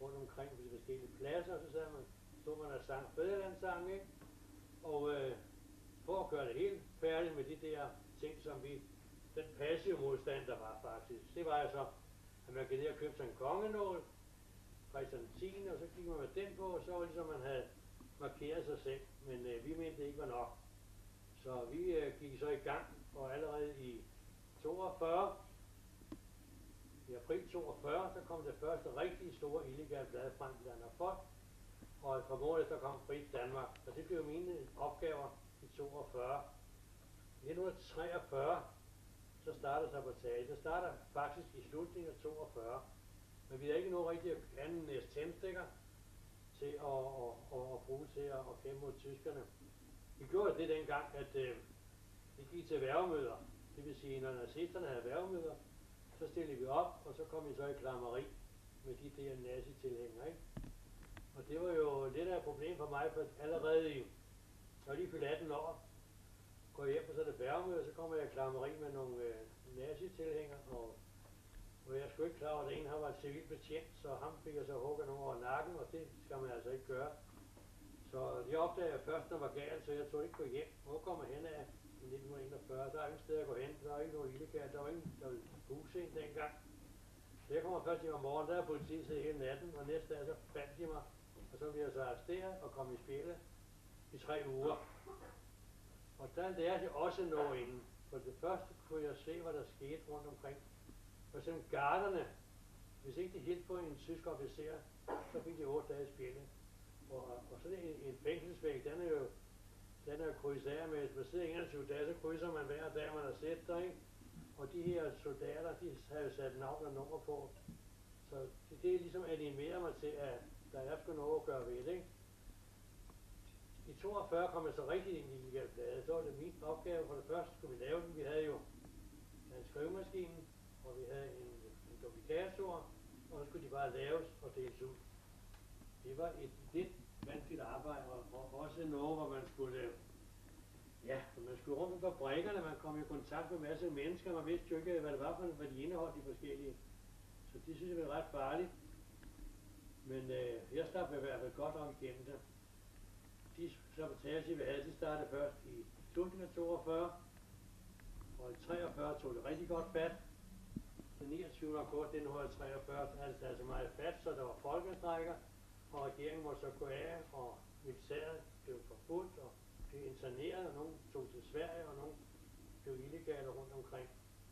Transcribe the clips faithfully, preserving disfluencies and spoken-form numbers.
rundt omkring på de forskellige pladser, og så sad man, stod man og sang fædrelandssange, ikke? Og øh, for at gøre det helt færdigt med de der ting, som vi, den passive modstand, der var faktisk, det var altså, at man gik ned og købte sig en kongenål, Christian tiende, og så gik man med den på, og så var det ligesom, man havde markeret sig selv, men øh, vi mente det ikke var nok. Så vi øh, gik så i gang, og allerede i toogfyrre, i april toogfyrre, der kom det første rigtig store illegale blad frem til Danmark Folk, og et par måneder efter kom Frit Danmark, og det blev mine opgaver i toogfyrre. I nitten treogfyrre, så startede sabotage. Det starter faktisk i slutningen af toogfyrre, men vi havde ikke noget rigtig anden end tændstikker til at, at, at, at bruge til at, at kæmpe mod tyskerne. Vi gjorde det dengang, at øh, vi gik til værgemøder. Det vil sige, når nazisterne havde værgemøder, så stillede vi op, og så kom vi så i klammeri med de der nazi-tilhængere, ikke? Og det var jo lidt af et problem for mig, for allerede i, når jeg lige fyldte atten år, går jeg hjem på sådan et værgemøde, så kommer jeg i klammeri med nogle øh, nazi-tilhængere, og hvor jeg sgu ikke klar over, at en han var et civil betjent, så ham fik jeg så hugget nogen over nakken, og det skal man altså ikke gøre. Så jeg opdagede jeg først, når jeg var galt, så jeg tog ikke gå hjem. Hvor kommer jeg hen af i nitten enogfyrre? Der er ingen sted at gå hen, der er ikke nogen illegalt, der var ingen, der ville huse en dengang. Så jeg kommer først hjem om morgenen, der er politiet siddet hele natten, og næste dag så fandt de mig, og så blev jeg så arresteret og kom i spjældet i tre uger. Og der lærte jeg også noget inden. For det første kunne jeg se, hvad der skete rundt omkring. For eksempel garderne, hvis ikke de helt på en tysk officer, så fik de otte dage i spjældet. Og, og sådan en, en fængselsvæg, den er jo den er krydset af med, hvis man sidder enogtyve dage, så krydser man hver dag, man har set der, ikke? Og de her soldater, de har jo sat navn og nummer på. Så det, det er ligesom animerer mig til, at der er sgu noget at gøre ved det, ikke? I toogfyrre kom jeg så rigtig ind i illegale blade. Så var det min opgave. For det første skulle vi lave den. Vi havde jo en skrivemaskine, og vi havde en, en duplikator, og så skulle de bare laves og deles ud. Det var et lidt vanskeligt arbejde, og, og også noget, hvor man skulle, ja, man skulle rundt på fabrikkerne, man kom i kontakt med en masse mennesker, man vidste jo ikke, hvad det var for, hvad de indeholdt, de forskellige. Så det synes jeg var ret farligt. Men øh, jeg slap i hvert fald godt om igennem det. De sabotage, vi havde, de startede først i slutningen af toogfyrre, og i treogfyrre tog det rigtig godt fat. Den niogtyvende august nitten treogfyrre havde det taget så meget fat, så der var folkestrækker, og regeringen måtte så gå af, og militæret blev forbudt og blev interneret, og nogen tog til Sverige, og nogen blev illegale rundt omkring.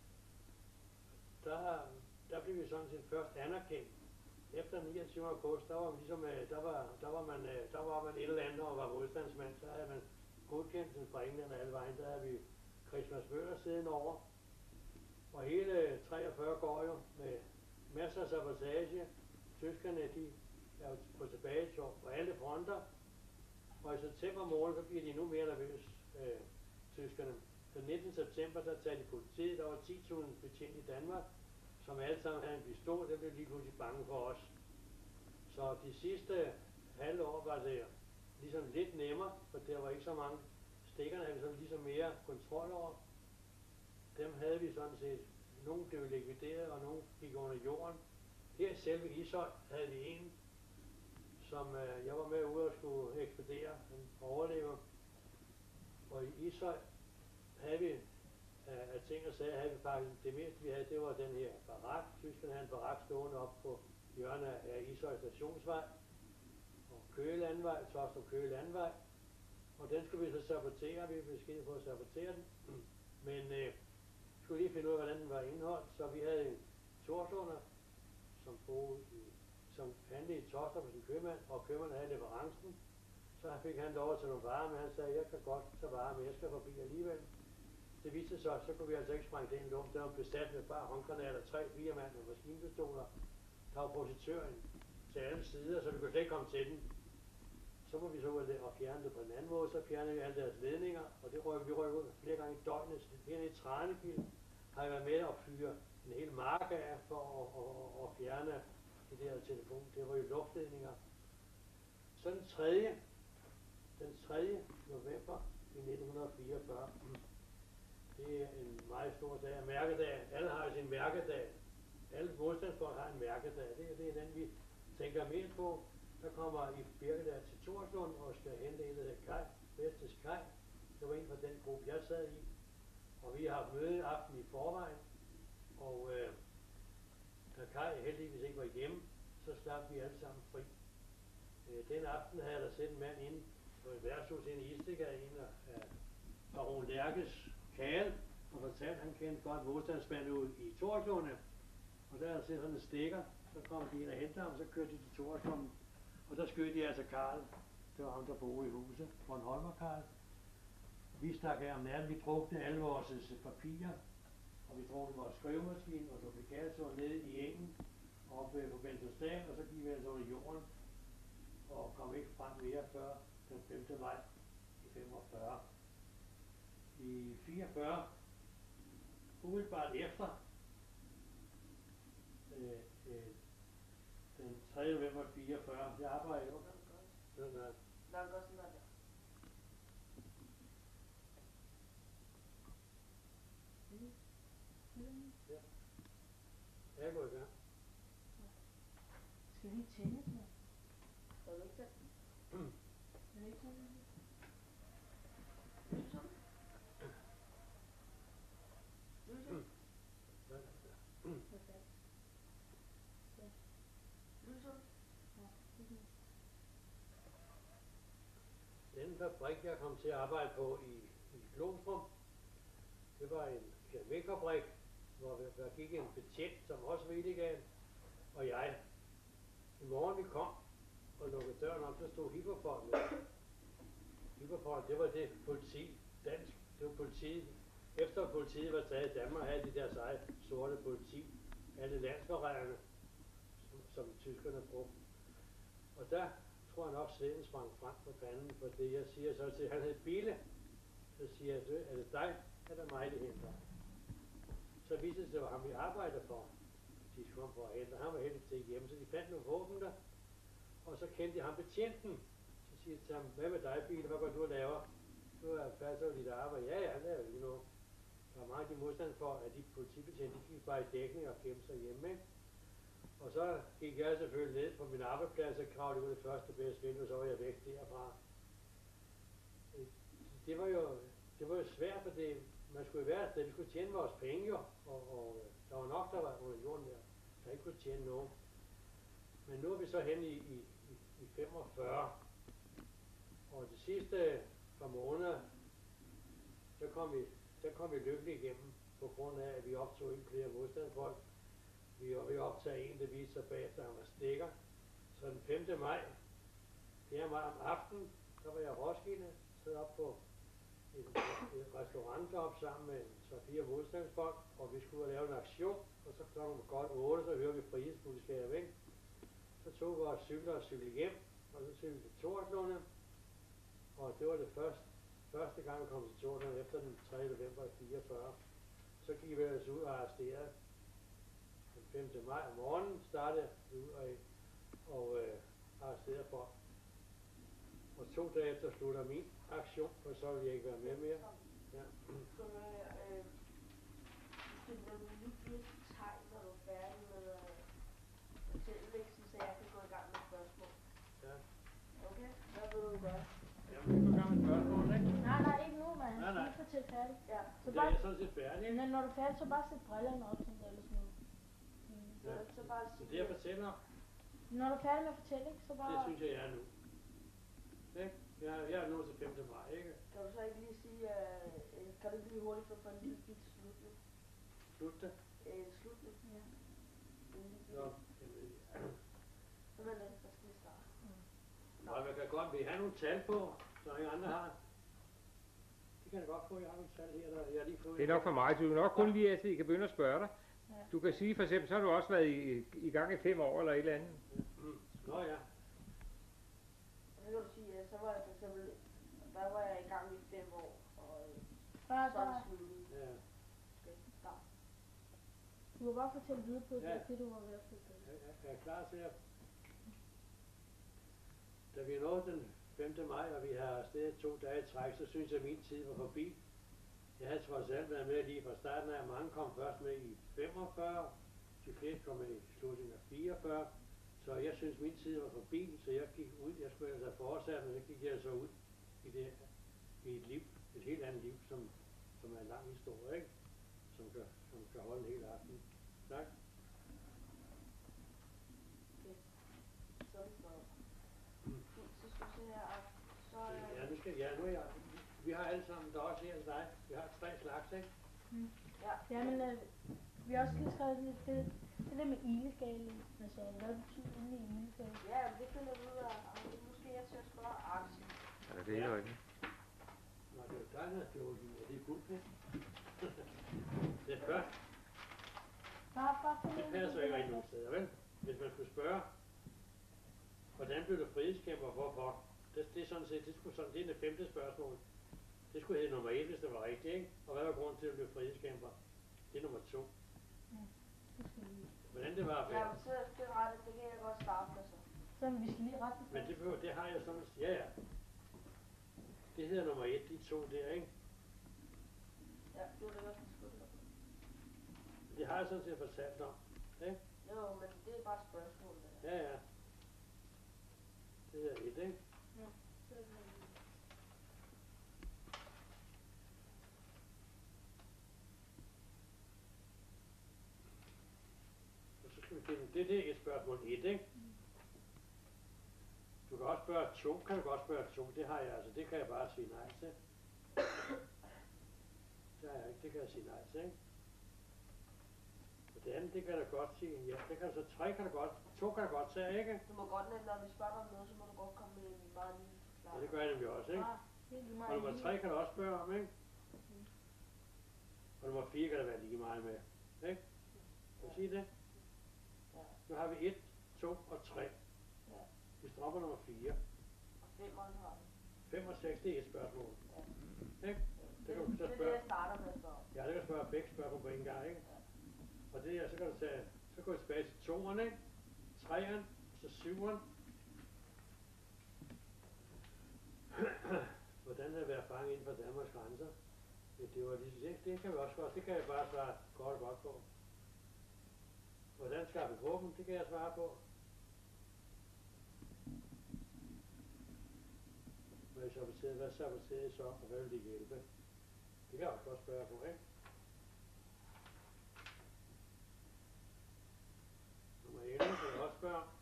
Der, der blev vi sådan set først anerkendt. Efter niogtyvende august, der var man ligesom, der var, der var man, der var man et eller andet og var modstandsmand, så havde man godkendelsen fra England og alle vejen, der havde vi Christmas Møller siddende over. Og hele treogfyrre går jo med masser af sabotage. Tyskerne, de er jo på tilbagetog på alle fronter. Og i september måned, så bliver de nu mere nervøse, øh, tyskerne. Den nittende september, der tager de politiet, der var ti tusind betjent i Danmark, som alle sammen havde en pistol, der blev lige pludselig bange for os. Så de sidste halve år var det ligesom lidt nemmere, for der var ikke så mange. Stikkerne havde vi sådan ligesom mere kontrol over. Dem havde vi sådan set. Nogle blev likvideret, og nogle gik under jorden. Her i selve Ishøj havde vi en, som øh, jeg var med ude og skulle ekspedere, en overlever. Og i Ishøj havde vi af ting og sager, havde vi faktisk det meste vi havde, det var den her barak. Tyskerne havde en barak stående op på hjørnet af Ishøj Stationsvej og Køge Landvej, Tostrup Køge Landvej. Og den skulle vi så sabotere, vi blev besked på at sabotere den. Men øh, skulle lige finde ud af, hvordan den var indholdt, så vi havde en Torslunder, som boede i, som handlede i Tostrup med sin købmand, og købmanden havde leverancen. Så fik han lov at tage nogle varer, men han sagde, jeg kan godt tage varer, men jeg skal forbi alligevel. Det viste sig, så kunne vi altså ikke sprænge den lum. Der var besat med bare håndgranater, tre, fire mand med maskinpistoler. Der var projektøren til alle sider, så vi kunne slet ikke komme til den. Så må vi så ud og fjerne det på en anden måde, så fjernede vi alle deres ledninger, og det røg vi røg ud flere gange i døgnet. Her i Tranekilde har jeg været med at fyre en hel mark af for at, at, at fjerne de der telefon. Det var jo luftledninger. Så den tredje, den tredje november i nitten fireogfyrre, det er en meget stor dag, mærkedag. Alle har jo sin mærkedag. Alle modstandsfolk har en mærkedag. Det, det er den, vi tænker mest på, der kommer i Birke der til Torslund og skal hente en, der hedder Kaj, Vestes Kaj. Det var en fra den gruppe, jeg sad i. Og vi har haft møde aften i forvejen. Og øh, da Kaj heldigvis ikke var hjemme, så slap vi alle sammen fri. Øh, den aften havde der set en mand inde på et værtshus inde i Istegade, en af baron Lærkes kære, og fortalte, at han kendte godt modstandsmand ud i Torslund. Og der havde set sådan en stikker, så kom de ind og hentede ham, så kørte de til Torslund. Og der skød de altså Karl. Det var ham, der boede i huset, Bornholmer Karl. Vi stak af om natten, vi drukte alle vores papirer, og vi drukte vores skrivemaskine og duplikator ned i engen, oppe på Bentosdal, og så gik vi altså under jorden, og kom ikke frem mere før den femte maj i femogfyrre. I fireogfyrre, umiddelbart efter, øh, øh, den tredje november fireogfyrre, jeg arbejder jo. Den er langt også der. Ja. Jeg er gået i gang. Skal vi tænde den? Skal du ikke tænde? Skal vi ikke tænde den? Lyser den? Lyser den? Perfekt. Ja. Lyser den? Ja, det er det. Den fabrik, jeg kom til at arbejde på i, i Glostrup, det var en keramikfabrik, hvor der gik en betjent, som også var illegal, og jeg. I morgen vi kom og lukkede døren op, så stod Hipperfolket. Hipperfolket, det var det politi, dansk, det var politiet. Efter politiet var taget i Danmark, havde de deres eget sorte politi, alle landsforræderne, som, som tyskerne brugte. Og der tror jeg nok, sveden sprang frem på panden, for det jeg siger så til, han hed Bille. Så siger jeg, er det dig, eller mig, det henter? Så viste det sig, det var ham, vi arbejdede for. De kom for at hente, han var heldig til hjemme, så de fandt nogle våben der. Og så kendte de ham betjenten. Så siger jeg til ham, hvad med dig, Bille, hvad går du og laver? Du er færdig lidt arbejde. Ja, ja, han laver lige noget. Der var meget de modstand for, at de politibetjente, de gik bare i dækning og gemte sig hjemme, ikke? Og så gik jeg selvfølgelig ned på min arbejdsplads og kravlede ud det første bedste vindue, og så var jeg væk derfra. Det var jo, det var jo svært, for det, man skulle være afsted, vi skulle tjene vores penge jo, og, og der var nok, der var under jorden der, der ikke kunne tjene nogen. Men nu er vi så hen i, i, i, i femogfyrre, og de sidste par måneder, så kom vi, så kom vi lykkelig igennem, på grund af, at vi optog ikke flere modstandsfolk. Vi var optaget en, der viste sig bagefter, han var stikker. Så den femte maj, fjerde maj om aftenen, så var jeg i Roskilde, sad op på et, et restaurant op sammen med så fire modstandsfolk, og vi skulle lave en aktion, og så klokken var godt otte, så hører vi frihedsbudskabet, ikke? Så tog vi vores cykler og cyklede hjem, og så cyklede vi til Torslunde, og det var det første, første gang, vi kom til Torslunde efter den tredje november fireogfyrre. Så gik vi altså ud og arresterede. Den femte maj om morgenen startede vi ud og, og øh, arresterede folk. Og to dage efter slutter min aktion, for så vil jeg ikke være med mere. Ja. Skal du, øh, skal du lige give et tegn, når du er færdig med øh, fortællelsen, så jeg kan gå i gang med spørgsmål? Ja. Okay, hvad vil du gøre? Jamen, vi går i gang med spørgsmål, ikke? Nej, nej, ikke nu, man. Nej, nej. Lige fortælle færdig. Ja. Så Det er bare, jeg sådan set færdig. men når du er færdig, så bare sæt brillerne op, sådan der, eller sådan noget. Mm. Så, så bare Så sige det jeg fortæller, Når du er færdig med at fortælle, ikke, så bare... det synes jeg, jeg er nu. Ikke? Jeg, jeg er nået til femte maj, ikke? Kan du så ikke lige sige, øh, kan du ikke lige hurtigt få en lille bit slutning? Slut det. Øh, slutning? Ja. En lille Nå, bit. jamen, ja. Så vent lidt, så skal vi starte. Nå, man kan godt, vil I have nogle tal på, så ingen andre har. Det kan jeg godt få, jeg har nogle tal her, der jeg har lige fået. Det er nok for mig. Du er nok kun lige at I kan begynde at spørge dig. Ja. Du kan sige for eksempel, så har du også været i, i gang i fem år eller et eller andet. Mm. Nå ja. Så kan du sige, at så var jeg for eksempel, der var jeg i gang i fem år, og øh, Bare, så er det bare, sluttet. Ja. Okay, start. du kan bare fortælle videre på det, Ja. det du var ved at fortælle. Jeg, jeg, jeg er klar til at... Da vi nåede den femte maj, og vi har afsted to dage i træk, så synes jeg, at min tid var forbi. Jeg havde trods alt været med lige fra starten af. Mange kom først med i femogfyrre, de fleste kom med i slutningen af fireogfyrre. Så jeg synes, min tid var forbi, så jeg gik ud. Jeg skulle altså have fortsat, men så gik jeg så ud i, det, i et liv, et helt andet liv, som, som er en lang historie, ikke? Som kan, som kan holde en hel aften. Tak. Okay. Så er det så. Fint, så skal vi se her. og Så øh, Ja, nu skal ja, nu er jeg. Vi har alle sammen, der er også her til dig. Vi har tre slags, ikke? Mm. ja. Jamen, øh, vi har også lige skrevet det, det, det der med illegal, altså hvad betyder egentlig illegal? Ja, men det finder vi ud af. Og nu skal jeg til at spørge Axel. Ja, det er jo ikke. Nå, det er jo dig, der har teologi, og det er fuldt med. Det er først. Bare, bare finde Det ud af passer ikke rigtig der. nogen steder, vel? Hvis man skulle spørge, hvordan blev du frihedskæmper, hvorfor? Det, det er sådan set, det skulle sådan, det er det femte spørgsmål. Det skulle hedde nummer et, hvis det var rigtigt, ikke? Og hvad var grunden til, at du blev frihedskæmper? Det er nummer to. Det skal vi. Hvordan det var at Ja, være. men så det er ret, det kan jeg godt starte med så. Så vi skal lige rette det Men det, først. behøver, det har jeg sådan, ja ja. Det hedder nummer et, de to der, ikke? Ja, det var det, jeg skulle spørge. Det har jeg sådan set fortalt om, ikke? Jo, men det er bare et spørgsmål. Det der. Ja ja. Det hedder et, ikke? Så er det- Og så skal vi finde, det, det er et spørgsmål et, ikke? Du kan også spørge to, kan du godt spørge to, det har jeg altså, det kan jeg bare sige nej til. Det har jeg ikke, det kan jeg sige nej til, ikke? Og det andet, det kan jeg da godt sige, ja, det kan så tre kan du godt, to kan du godt tage, ikke? Du må godt, når vi spørger dig om noget, så må du godt komme med en meget lille Ja, forklaring. det gør jeg nemlig også, ikke? Ah, det er lige Og meget nummer lige. tre kan du også spørge om, ikke? Og nummer fire kan der være lige meget med, ikke? Kan du sige det? Ja. Nu har vi et, to og tre. Ja. Vi stopper nummer fire. Og femmeren har vi. Fem og seks, det er et spørgsmål. Ikke? Det, kan du det, så det er det, spørge. jeg starter med at spørge om. Ja, det kan du spørge begge spørgsmål på en gang, ikke? Og det er, så kan du tage, så går vi tilbage til toeren, ikke? Treeren, så syveren. Hvordan er det at være fanget inden for Danmarks grænser? Ja, det var lige, det, det kan vi også godt, det kan jeg bare svare kort og godt på. Hvordan skaffe våben? Det kan jeg svare på. Hvad er saboteret? Hvad saboterede I så, og hvad vil de hjælpe? Det kan jeg også godt spørge på, ikke? Nummer elleve kan jeg også spørge om.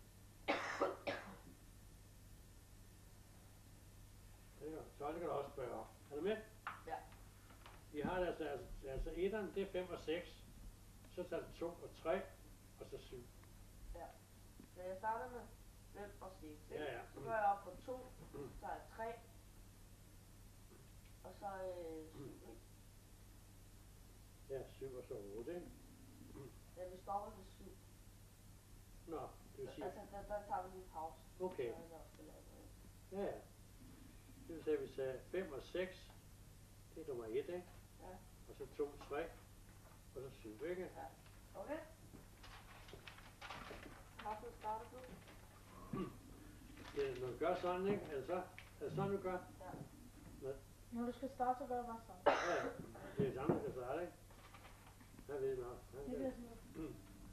Det kan, så det kan du også spørge om. Er du med? Ja. Vi har altså, altså, altså etteren, det er fem og seks. Så tager det to og tre, og så syv. Så jeg starter med fem og seks. ikke? Ja, ja. Så går jeg op på to, Mm. så er jeg tre. Og så øh, syv, ikke? Ja, syv og så otte, ikke? Ja, vi stopper ved syv. Nå, det vil sige, Altså, der, der tager vi lige en pause. okay. Så er det også det andet, ikke? Ja, ja. Det vil sige, at vi sagde fem og seks, det er nummer et, ikke? Ja. Og så to, tre, og så syv, ikke? Okay. Karsten, starter du? Ja, når du gør sådan, ikke? Er det, så, er det sådan, du gør? Ja. Når du skal starte, så gør jeg bare sådan. Ja, ja. Det er det samme, du skal starte, ikke? Jeg ved nok. Han Det ved. bliver sådan noget.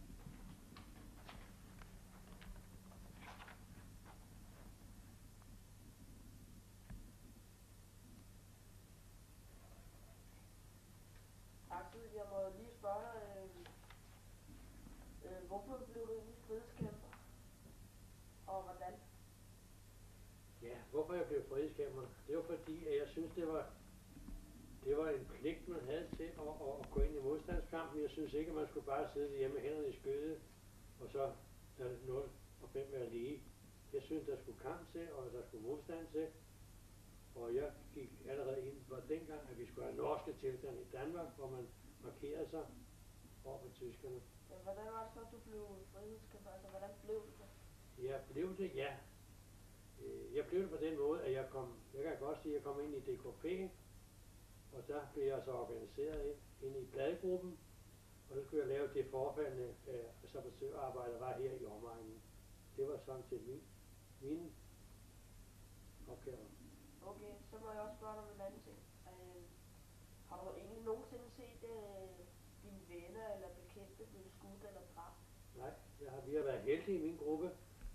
Axel, jeg må lige spørge dig, øh, øh, hvorfor blev du egentlig frihedskæmper? Og hvordan? Ja, hvorfor jeg blev frihedskæmper? Det var fordi, at jeg synes, det var, det var en pligt, man havde til at, at, at gå ind i modstandskampen. Jeg synes ikke, at man skulle bare sidde hjemme med hænderne i skødet, og så lade nul og fem være lige. Jeg synes, der skulle kamp til, og der skulle modstand til. Og jeg gik allerede ind for dengang, at vi skulle have norske tilstande i Danmark, hvor man markerede sig over for tyskerne. Ja, hvordan var det så, du blev frihedskæmper? Altså, hvordan blev du det? Jeg blev det, ja. Øh, Jeg blev det på den måde, at jeg kom, jeg kan godt sige, at jeg kom ind i D K P, og der blev jeg så organiseret ind, ind i bladgruppen, og så skulle jeg lave det forfaldende øh, sabotørarbejde, der var her i omegnen. Det var sådan set min, mine opgaver. Okay, så må jeg også spørge dig om en anden ting. Øh, har du egentlig nogensinde set øh, dine venner eller bekendte blive skudt eller dræbt? Nej, jeg har, vi har været heldige i min gruppe.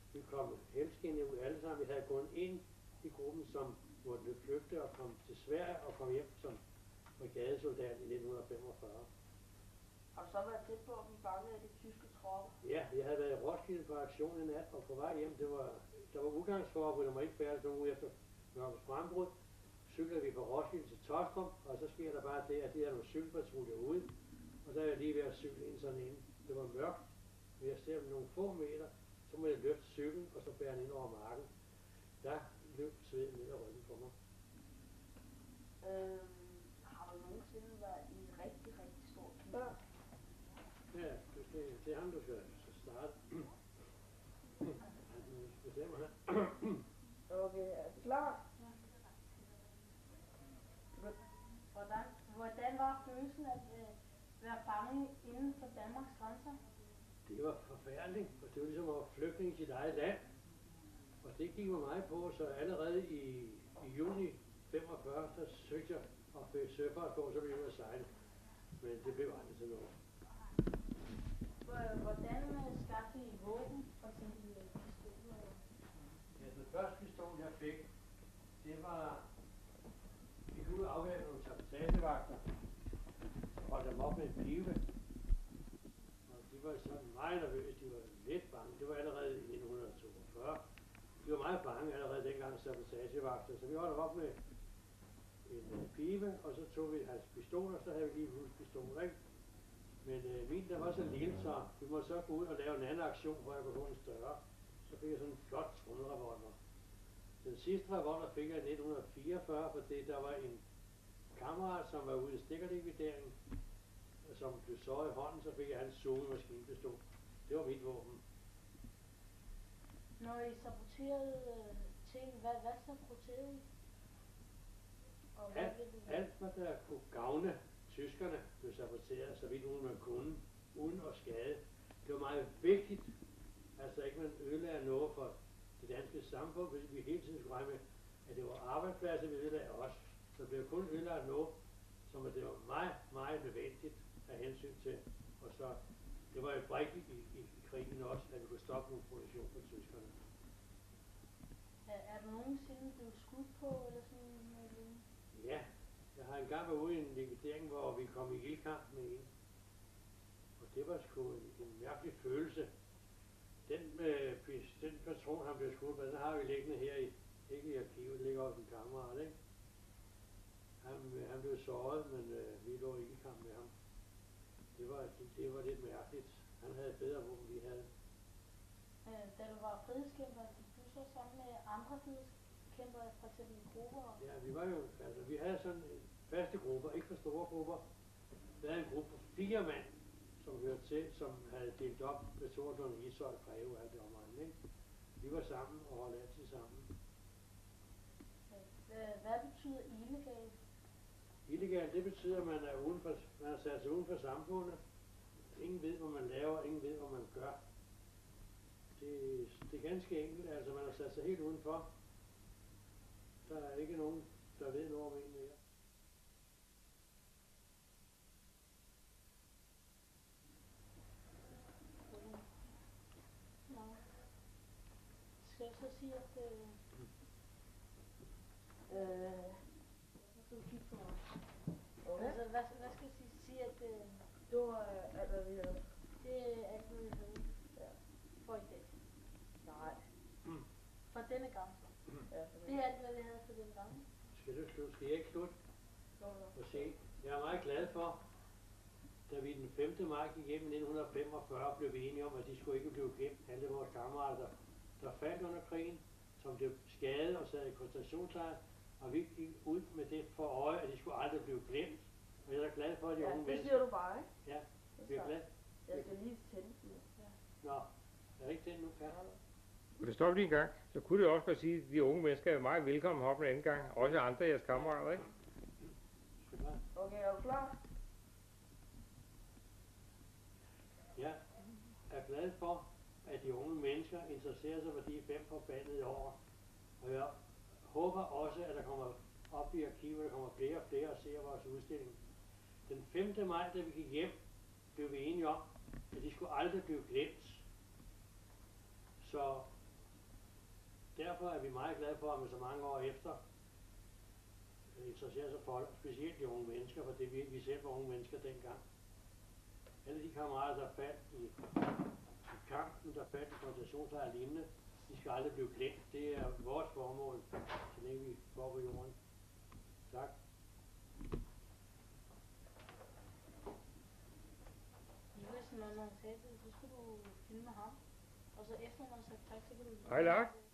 vi kom helskindet ud alle sammen. Vi havde kun en i gruppen, som måtte flygte og kom til Sverige og kom hjem som brigadesoldat i nitten femogfyrre. Har du så været tæt på at blive fanget af de tyske tropper? Ja, jeg havde været i Roskilde på aktion i nat, og på vej hjem, det var, der var udgangsforbud, der må ikke færdes nogen uge efter mørkets frembrud. Cyklede vi fra Roskilde til Tåstrup, og så sker der bare det, at de havde nogle cykelpatruljer ude, og der er jeg lige ved at cykle ind sådan ind. Det var mørkt, men jeg ser nogle få meter, så må jeg løfte cyklen, og så bære den ind over marken. Der løb sveden ned ad ryggen på mig. Øhm, har du nogensinde været i en rigtig, rigtig stor krig? Ja, det, det, det er ham, du skal starte. Han bestemmer her. Okay, er du klar? Hvordan, hvordan var følelsen at øh, være fange inden for Danmarks grænser? Det var forfærdeligt, for det var ligesom at være flygtning i sit eget land. Og det gik mig meget på, så allerede i, i juni femogfyrre, der søgte jeg og fik søfart på, så blev jeg ude at sejle. Men det blev aldrig til noget. Hvor- Hvordan øh, skaffede I våben, for eksempel øh, pistoler? Ja, den første pistol, jeg fik, det var, vi kunne ud og afvære nogle sabotagevagter, og holde dem op med en pibe. Og de var sådan meget nervøse, de var lidt bange. Det var allerede i nitten toogfyrre. De var meget bange allerede dengang, sabotagevagter, så vi holdt dem op med en uh, pibe, og så tog vi hans pistoler, så havde vi lige en huspistoler, ikke? Men øh, min, der var så lille, så vi måtte så gå ud og lave en anden aktion, hvor jeg kunne få en større. Så fik jeg sådan en flot trunderevolver. Den sidste revolver fik jeg i nitten fireogfyrre, fordi der var en kammerat, som var ude i stikkerlikvidering, som blev såret i hånden, så fik jeg hans Zoe maskinpistol. Det var mit våben. Når I saboterede øh, ting, hvad, hvad saboterede I? Og hvad Alt, ville det alt hvad der kunne gavne tyskerne, blev saboteret, så vidt nogen man kunne, uden at skade. Det var meget vigtigt, altså ikke man ødelagde noget for det danske samfund, fordi vi hele tiden skulle regne med, at det var arbejdspladser, vi ødelagde også. Så det blev kun ødelagt noget, som det var meget, meget nødvendigt af hensyn til. Og så, det var jo brækket i, i, i krigen også, at vi kunne stoppe nogle produktion for tyskerne. Er, er du nogensinde blevet skudt på, eller sådan noget lignende? Ja, jeg har engang været ude i en likvidering, hvor vi kom i ildkamp med en. Og det var sgu en, en mærkelig følelse. Den, øh, den patron, han blev skudt på, den har vi liggende her i, ikke i arkivet, det ligger også en kammerat, ikke? Han, øh, han blev såret, men øh, vi lå i ildkamp med ham. Det var, det, det var lidt mærkeligt. Han havde bedre våben, vi havde. Øh, da du var frihedskæmper, gik du så sammen med andre frihedskæmper, for eksempel i grupper? Ja, vi var jo, altså vi havde sådan en faste grupper, ikke for store grupper. Der havde en gruppe på fire mand, som hørte til, som havde delt op med Torslund, Ishøj, Greve og alt det omegn, ikke? Vi var sammen og holdt altid sammen. Øh, hvad betyder illegal? Illegal, det betyder, at man er, uden for, man er sat sig uden for samfundet. Ingen ved, hvad man laver, ingen ved, hvad man gør. Det, det er ganske enkelt, altså man har sat sig helt udenfor. Der er ikke nogen, der ved noget om en mere. Nå. Skal jeg så sige, at øh, Øh, nu skal du kigge på mig. okay. Altså, hvad, hvad skal jeg sige? Sige, at øh, Det var øh, alt, hvad vi havde. det er alt, hvad vi ved Ja. for i dag. Nej. For denne gang. Ja, for Det er alt, hvad vi havde for denne gang. Skal du slutte? Skal jeg ikke slutte? Nå, nå. Og se. Jeg er meget glad for, da vi den femte maj gik hjem i nitten femogfyrre, blev vi enige om, at de skulle ikke blive glemt. Alle vores kammerater, der faldt under krigen, som blev skadet og sad i koncentrationslejr, og vi gik ud med det for øje, at de skulle aldrig blive glemt. Og jeg er glad for, at de Ja, unge det mennesker... siger du bare, ikke? Ja, Det er vi er klart. glad. Jeg skal lige tænde den. Nå, er det ikke den nu, Kat? Kunne det stoppe lige en gang, så kunne det også godt sige, at de unge mennesker er meget velkommen heroppe en anden gang. Også andre af jeres kammerater, ikke? Skal bare... Okay, er du klar? Jeg er glad for, at de unge mennesker interesserer sig for de fem forbandede år. Og jeg håber også, at der kommer op i arkivet, der kommer flere og flere og ser vores udstilling. Den femte maj, da vi gik hjem, blev vi enige om, at de skulle aldrig blive glemt. Så derfor er vi meget glade for, at man så mange år efter interesserer sig for specielt de unge mennesker, for det vi, vi selv var unge mennesker dengang. Alle de kammerater, der faldt i, i kampen, der faldt i koncentrationslejre og lignende, de skal aldrig blive glemt. Det er vores formål, så længe vi går på jorden. Tak. Julius, når han sagde det, så skulle du filme ham. Og så efter man har sagt tak, så kan du... Hej Lars.